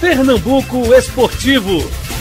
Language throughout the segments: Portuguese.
Pernambuco Esportivo.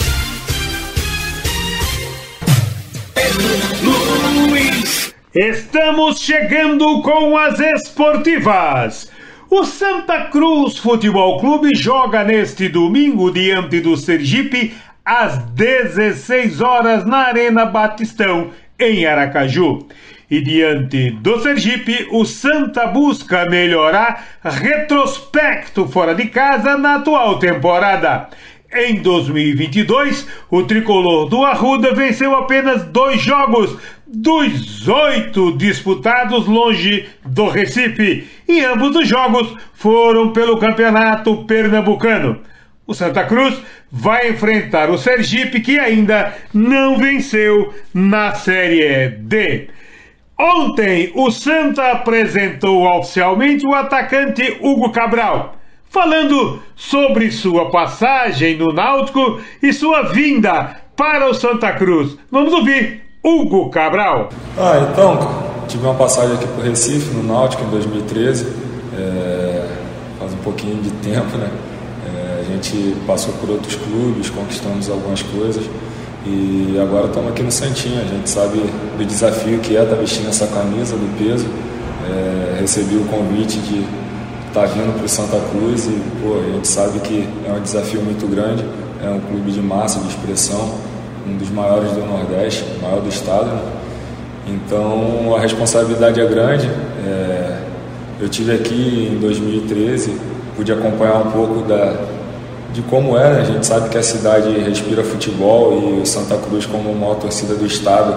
Estamos chegando com as esportivas. O Santa Cruz Futebol Clube joga neste domingo diante do Sergipe às 16 horas na Arena Batistão, em Aracaju. E diante do Sergipe, o Santa busca melhorar retrospecto fora de casa na atual temporada. Em 2022, o tricolor do Arruda venceu apenas 2 jogos dos 8 disputados longe do Recife, e ambos os jogos foram pelo Campeonato Pernambucano. O Santa Cruz vai enfrentar o Sergipe, que ainda não venceu na Série D. Ontem, o Santa apresentou oficialmente o atacante Hugo Cabral, falando sobre sua passagem no Náutico e sua vinda para o Santa Cruz. Vamos ouvir Hugo Cabral. Então, tive uma passagem aqui para o Recife, no Náutico, em 2013. Faz um pouquinho de tempo, né? A gente passou por outros clubes, conquistamos algumas coisas. E agora estamos aqui no Santinho. A gente sabe do desafio que é estar vestindo essa camisa, do peso. Recebi o convite de estar vindo para o Santa Cruz e a gente sabe que é um desafio muito grande. É um clube de massa, de expressão, um dos maiores do Nordeste, o maior do estado, né? Então a responsabilidade é grande. Eu tive aqui em 2013, pude acompanhar um pouco de como é, né? A gente sabe que a cidade respira futebol e o Santa Cruz, como a maior torcida do estado,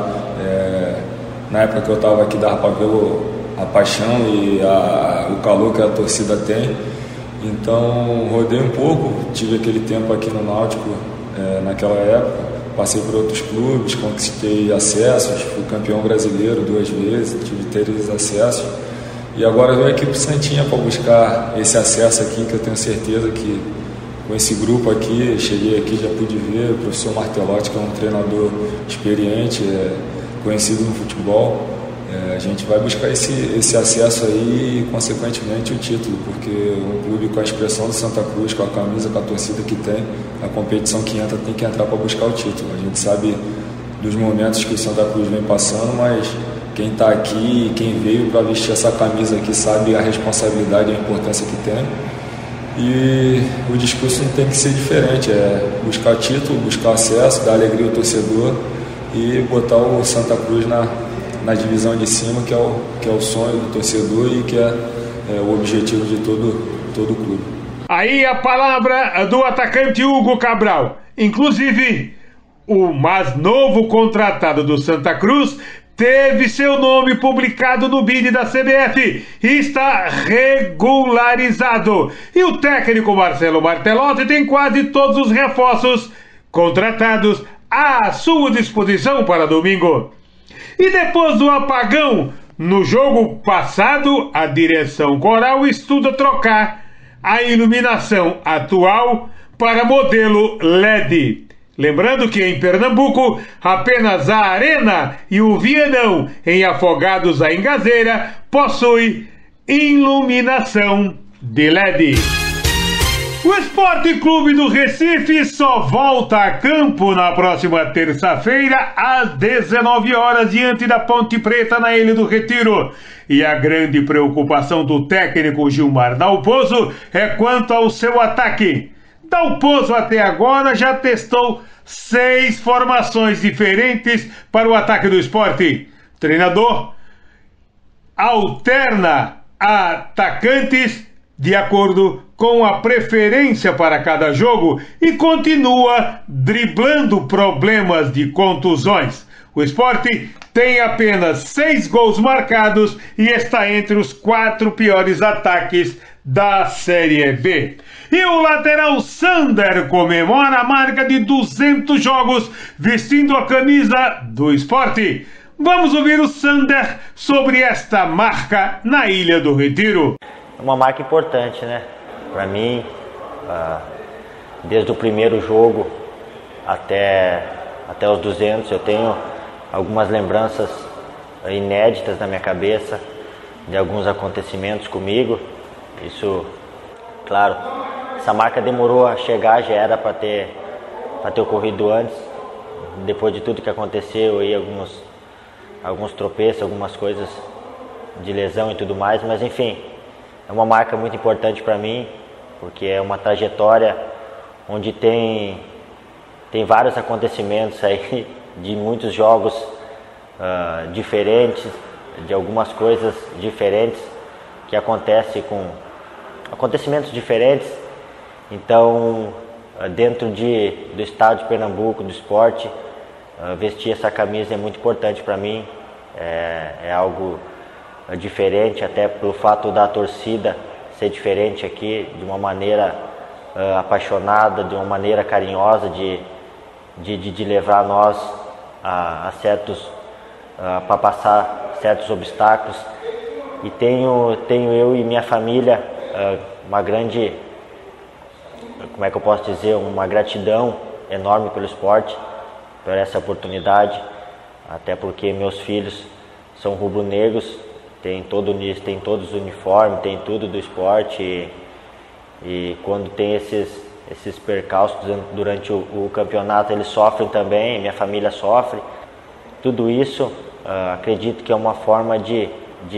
na época que eu estava aqui dava para ver a paixão e o calor que a torcida tem. Então rodei um pouco, tive aquele tempo aqui no Náutico naquela época, passei por outros clubes, conquistei acessos, fui campeão brasileiro 2 vezes, tive 3 acessos. E agora venho aqui para o Santinha para buscar esse acesso aqui, que eu tenho certeza que com esse grupo aqui, cheguei aqui, já pude ver o professor Martelotti, que é um treinador experiente, conhecido no futebol. A gente vai buscar esse acesso aí e, consequentemente, o título, porque um clube com a expressão do Santa Cruz, com a camisa, com a torcida que tem, a competição que entra tem que entrar para buscar o título. A gente sabe dos momentos que o Santa Cruz vem passando, mas quem está aqui, quem veio para vestir essa camisa aqui, sabe a responsabilidade e a importância que tem. E o discurso não tem que ser diferente, é buscar título, buscar acesso, dar alegria ao torcedor e botar o Santa Cruz na divisão de cima, que é o sonho do torcedor e que é o objetivo de todo o clube. Aí a palavra do atacante Hugo Cabral. Inclusive, o mais novo contratado do Santa Cruz teve seu nome publicado no BID da CBF e está regularizado. E o técnico Marcelo Martelotti tem quase todos os reforços contratados à sua disposição para domingo. E depois do apagão no jogo passado, a direção coral estuda trocar a iluminação atual para modelo LED. Lembrando que em Pernambuco, apenas a Arena e o Vianão, em Afogados da Engazeira, possui iluminação de LED. O Esporte Clube do Recife só volta a campo na próxima terça-feira, às 19 horas, diante da Ponte Preta, na Ilha do Retiro. E a grande preocupação do técnico Gilmar Dalpozo é quanto ao seu ataque. Dalpozo até agora já testou 6 formações diferentes para o ataque do Esporte. O treinador alterna atacantes de acordo com a preferência para cada jogo e continua driblando problemas de contusões. O Sport tem apenas 6 gols marcados e está entre os 4 piores ataques da Série B. E o lateral Sander comemora a marca de 200 jogos vestindo a camisa do Sport. Vamos ouvir o Sander sobre esta marca na Ilha do Retiro. É uma marca importante, né? Para mim, desde o primeiro jogo até os 200, eu tenho algumas lembranças inéditas na minha cabeça de alguns acontecimentos comigo. Isso, claro, Essa marca demorou a chegar, já era para ter ocorrido antes. Depois de tudo que aconteceu, aí alguns tropeços, algumas coisas de lesão e tudo mais, mas enfim, é uma marca muito importante para mim, porque é uma trajetória onde tem vários acontecimentos aí, de muitos jogos diferentes, de algumas coisas diferentes que acontecem com acontecimentos diferentes. Então, dentro do estado de Pernambuco, do esporte, vestir essa camisa é muito importante para mim, é algo diferente, até pelo fato da torcida ser diferente aqui, de uma maneira apaixonada, de uma maneira carinhosa, de levar nós a certos, para passar certos obstáculos. E tenho eu e minha família uma grande, como é que eu posso dizer, uma gratidão enorme pelo esporte, por essa oportunidade, até porque meus filhos são rubro-negros, tem todos os uniformes, tem tudo do esporte, e quando tem esses percalços durante o campeonato, eles sofrem também, minha família sofre. Tudo isso, acredito que é uma forma de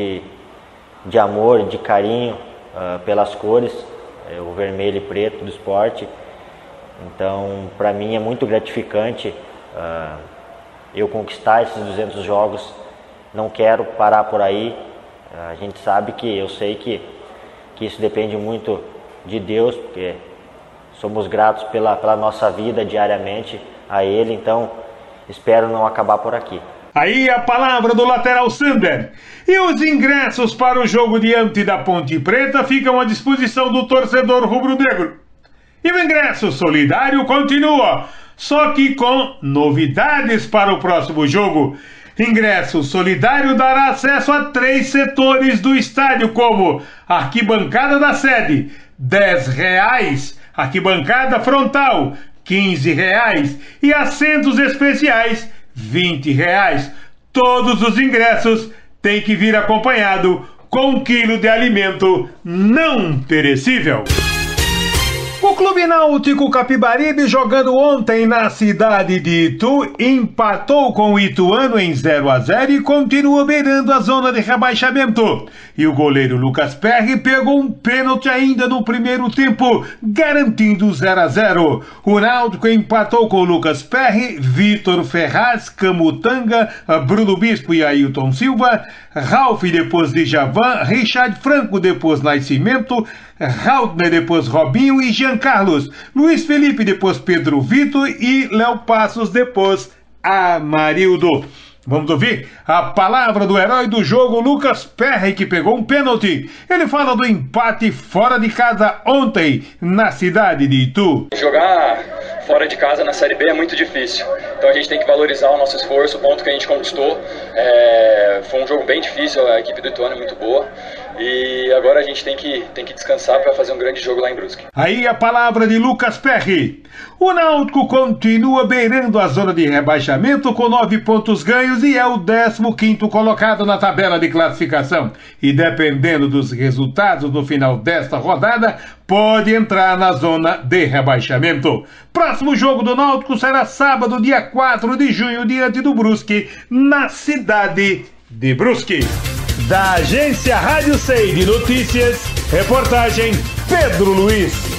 amor, de carinho pelas cores, o vermelho e preto do esporte. Então, para mim é muito gratificante eu conquistar esses 200 jogos. Não quero parar por aí. A gente sabe eu sei que isso depende muito de Deus, porque somos gratos pela nossa vida diariamente a Ele, então espero não acabar por aqui. Aí a palavra do lateral Sander. E os ingressos para o jogo diante da Ponte Preta ficam à disposição do torcedor rubro-negro. E o ingresso solidário continua, só que com novidades para o próximo jogo. Ingresso solidário dará acesso a 3 setores do estádio, como arquibancada da sede, R$10, arquibancada frontal, R$15 e assentos especiais, R$20. Todos os ingressos têm que vir acompanhado com 1 quilo de alimento não perecível. O Clube Náutico Capibaribe, jogando ontem na cidade de Itu, empatou com o Ituano em 0-0 e continua beirando a zona de rebaixamento. E o goleiro Lucas Perry pegou um pênalti ainda no primeiro tempo, garantindo 0-0. O Náutico empatou com Lucas Perry, Vitor Ferraz, Camutanga, Bruno Bispo e Ailton Silva, Ralf depois de Javan, Richard Franco depois Nascimento, Raudner depois Robinho e Jean Carlos, Luiz Felipe depois Pedro Vitor e Léo Passos depois Amarildo. Vamos ouvir a palavra do herói do jogo, Lucas Perry, que pegou um pênalti. Ele fala do empate fora de casa ontem na cidade de Itu. Jogar fora de casa na Série B é muito difícil, então a gente tem que valorizar o nosso esforço, o ponto que a gente conquistou. Foi um jogo bem difícil, a equipe do Ituano é muito boa. E agora a gente tem que descansar para fazer um grande jogo lá em Brusque. Aí a palavra de Lucas Perry. O Náutico continua beirando a zona de rebaixamento com 9 pontos ganhos e é o 15º colocado na tabela de classificação. E dependendo dos resultados no final desta rodada, pode entrar na zona de rebaixamento. Próximo jogo do Náutico será sábado, dia 4 de junho, diante do Brusque, na cidade de Brusque. Da agência Rádio Sei de Notícias, reportagem Pedro Luiz.